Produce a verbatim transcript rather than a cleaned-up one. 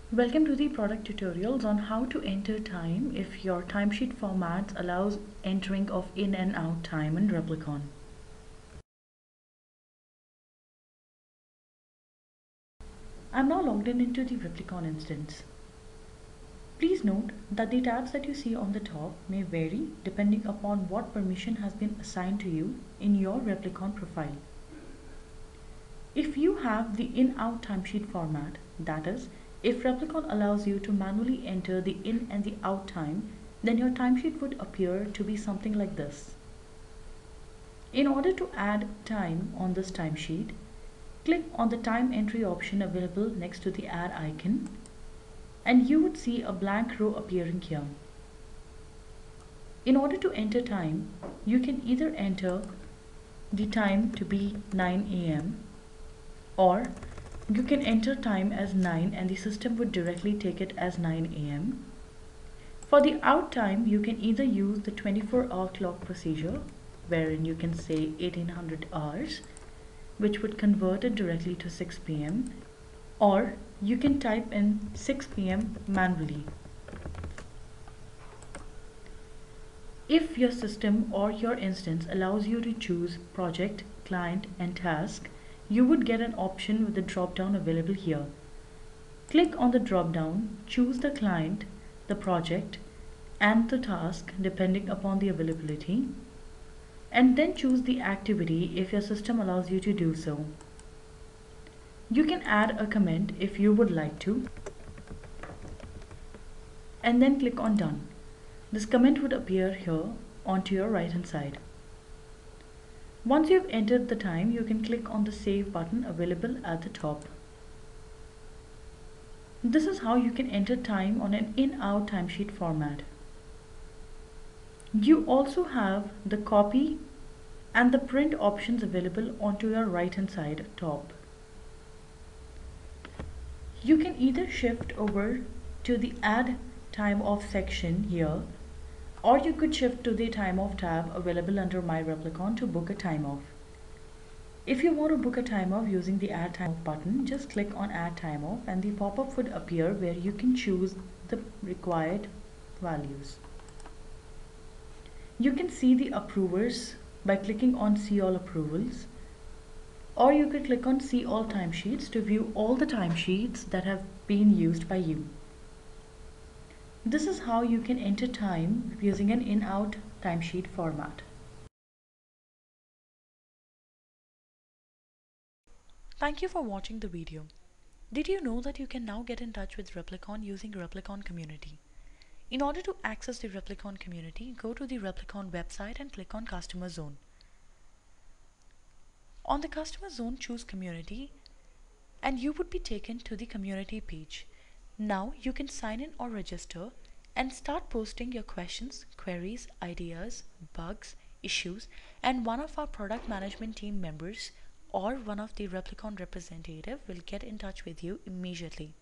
Welcome to the product tutorials on how to enter time if your timesheet format allows entering of in and out time in Replicon. I'm now logged in into the Replicon instance. Please note that the tabs that you see on the top may vary depending upon what permission has been assigned to you in your Replicon profile. If you have the in-out timesheet format, that is, if Replicon allows you to manually enter the in and the out time, then your timesheet would appear to be something like this. In order to add time on this timesheet, click on the time entry option available next to the add icon, and you would see a blank row appearing here. In order to enter time, you can either enter the time to be nine A M or you can enter time as nine and the system would directly take it as nine A M For the out time, you can either use the twenty-four hour clock procedure, wherein you can say eighteen hundred hours, which would convert it directly to six P M, or you can type in six P M manually. If your system or your instance allows you to choose project, client, and task, you would get an option with the drop-down available here. Click on the drop-down, choose the client, the project, and the task depending upon the availability, and then choose the activity if your system allows you to do so. You can add a comment if you would like to, and then click on Done. This comment would appear here onto your right hand side. Once you've entered the time, you can click on the Save button available at the top. This is how you can enter time on an in-out timesheet format. You also have the copy and the print options available onto your right hand side top. You can either shift over to the Add Time Off section here, or you could shift to the Time Off tab available under My Replicon to book a time off. If you want to book a time off using the Add Time Off button, just click on Add Time Off and the pop-up would appear where you can choose the required values. You can see the approvers by clicking on See All Approvals, or you could click on See All Timesheets to view all the timesheets that have been used by you. This is how you can enter time using an in-out timesheet format. Thank you for watching the video. Did you know that you can now get in touch with Replicon using Replicon Community? In order to access the Replicon community, go to the Replicon website and click on Customer Zone. On the Customer Zone, choose Community, and you would be taken to the community page. Now you can sign in or register and start posting your questions, queries, ideas, bugs, issues, and one of our product management team members or one of the Replicon representative will get in touch with you immediately.